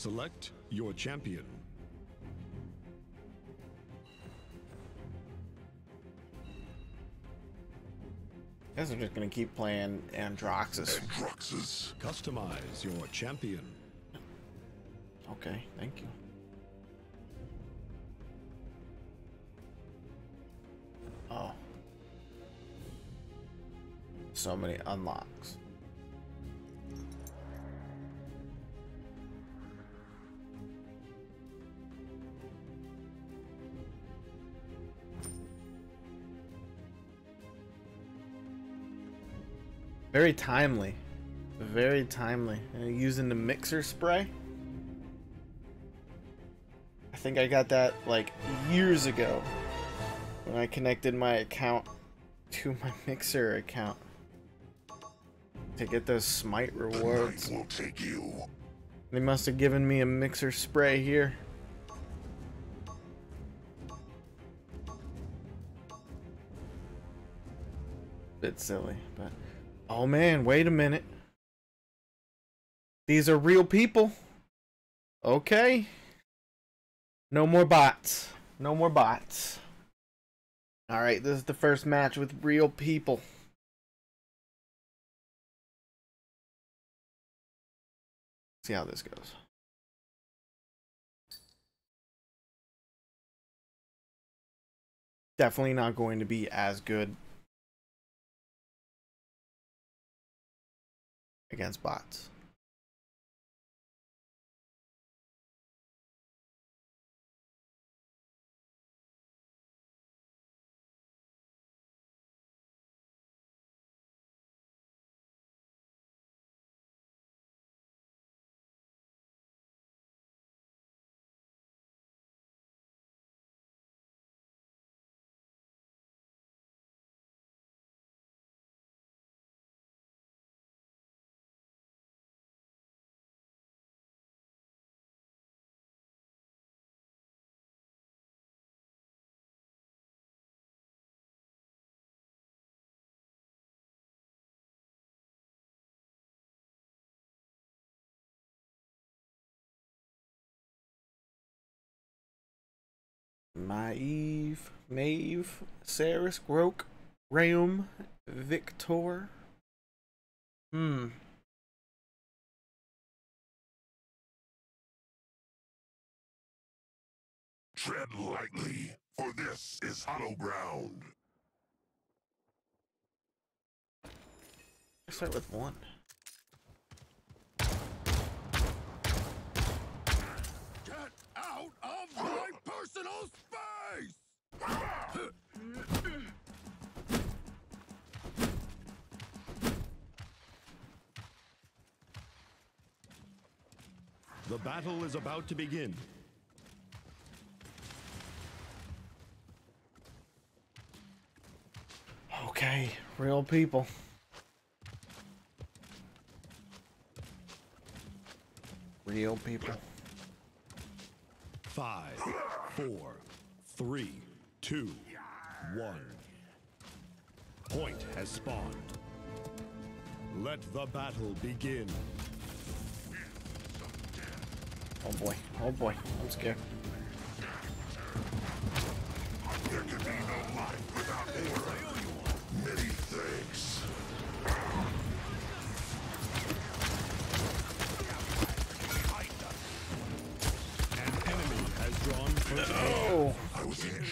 Select your champion. I guess I'm just gonna keep playing Androxus. Androxus. Customize your champion. Okay, thank you. Oh. So many unlocks. Very timely. Very timely. Using the mixer spray. I think I got that like years ago when I connected my account to my mixer account to get those smite rewards. The night will take you. They must have given me a mixer spray here. Bit silly, but oh man, wait a minute. These are real people. Okay. No more bots. No more bots. Alright, this is the first match with real people. See how this goes. Definitely not going to be as good against bots. Maeve, Saris, Grok, Raum, Victor. Tread lightly, for this is hollow ground. Let's start with one. Get out of my personal space! The battle is about to begin. Okay, real people. Real people. 5, 4, 3, 2, 1. Point has spawned. Let the battle begin. Oh boy, oh boy, I'm scared. There can be no life without order. Many thanks. An enemy has drawn first. Oh, I was in.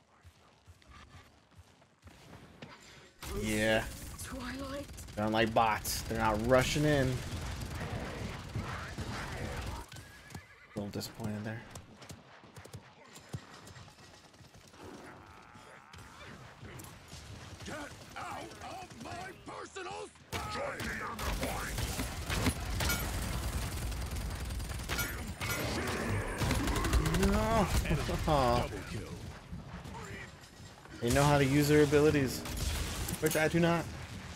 yeah. Twilight. They don't like bots. They're not rushing in. A little disappointed there. Get out of my personal space! Join me on the point! No. Double kill. They know how to use their abilities, which I do not.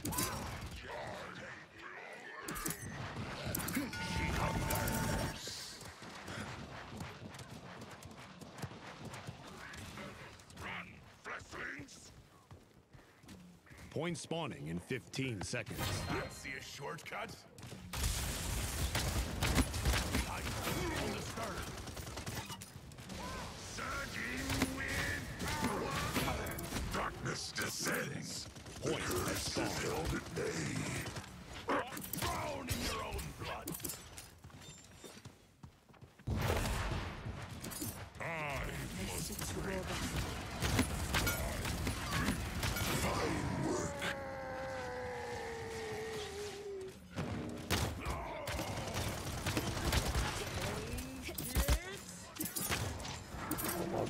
Point spawning in 15 seconds. I see a shortcut.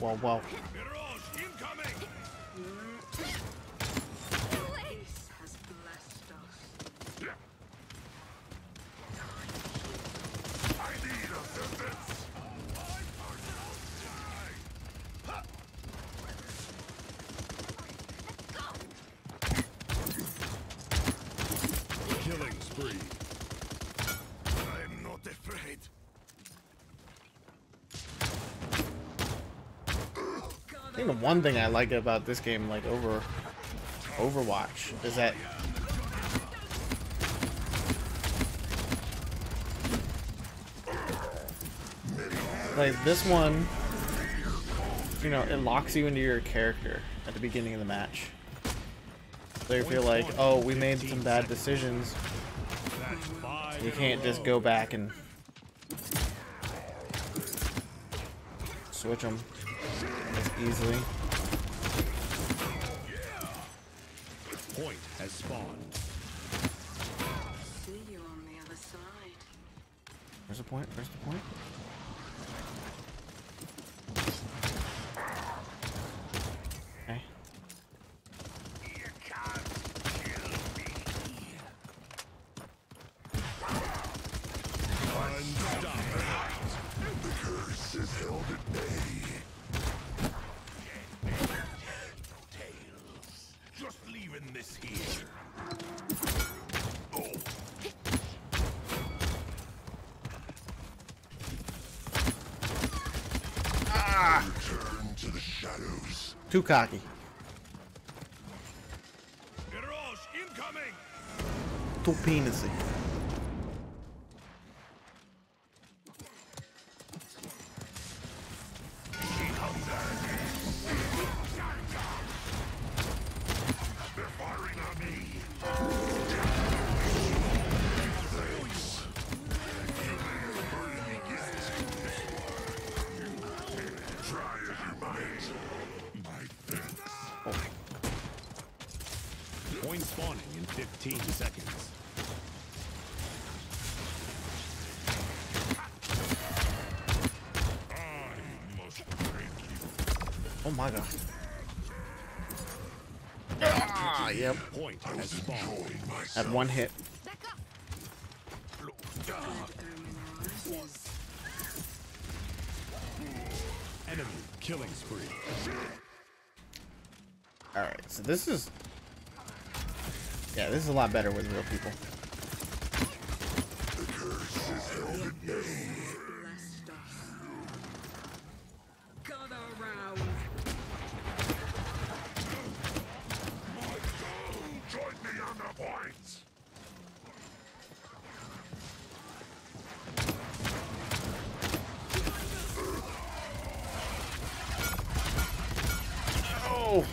whoa, whoa. Mirage incoming! Peace has blessed us. I need assistance! Killing spree. I'm not afraid. I think the one thing I like about this game, like over Overwatch, is that like this one, you know, it locks you into your character at the beginning of the match. So if you're like, oh, we made some bad decisions, That's 5 you in a can't just row. go back and switch them as easily. Point has spawned. See you on the other side. Where's the point? Where's the point? Okay. You can't kill me. Unstoppable. The curse is held at bay. Tails. Just leaving this here. Oh. Return to the shadows. Too cocky. Mirage incoming! Too penisy. They're firing on me. Thanks. You may have burned me yet. Try as you might. My thanks. Point spawning in 15 seconds. I must thank you. Oh my god. Ah, yep. Point I has was spawned. enjoying myself. Had one hit. Good omen arises. Enemy killing spree. Alright, so this is... Yeah, this is a lot better with real people. The curse is held at bay. Blessed us. Gather round. Join me on the points. Oh!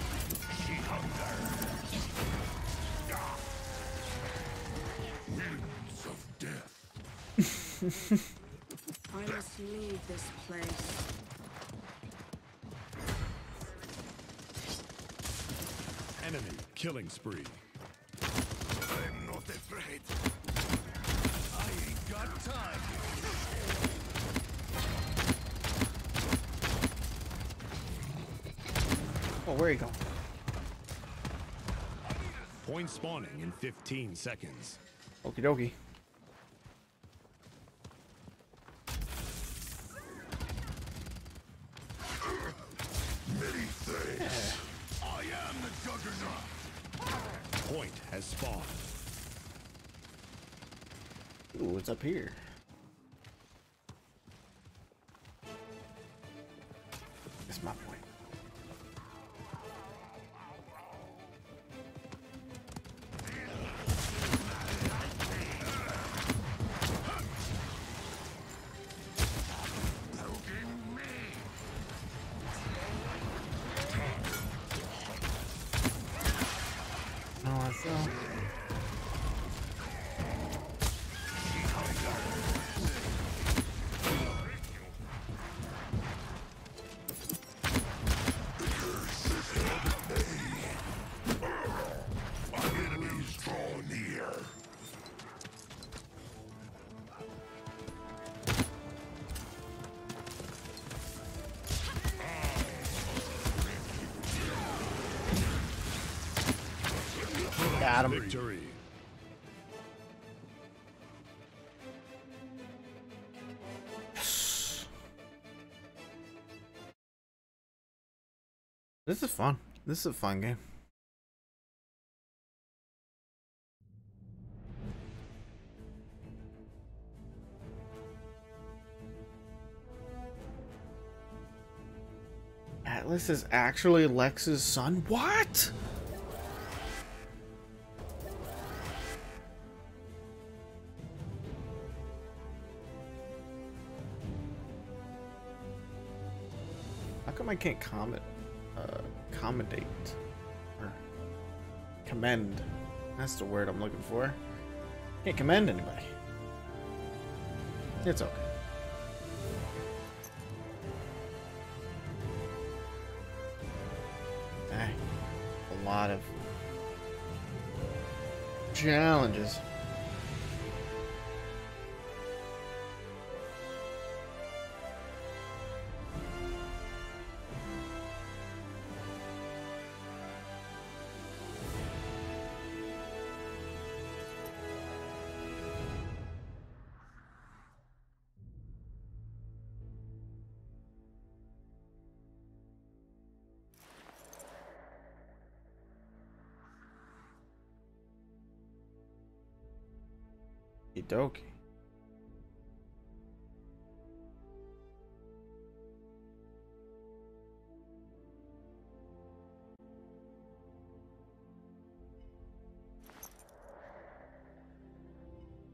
Winds of death. I must leave this place. Enemy killing spree. I'm not afraid. I ain't got time. Oh, where are you going? Point spawning in 15 seconds. Okie dokie. Many thanks. I am the juggernaut. Point has spawned. Ooh, what's up here? That's my point. Poking me. No, I saw. Got him. Victory. This is fun. This is a fun game. Atlas is actually Lex's son? What? How come I can't commendate or commend? That's the word I'm looking for. Can't commend anybody. It's okay. Dang. A lot of challenges. Okie dokie.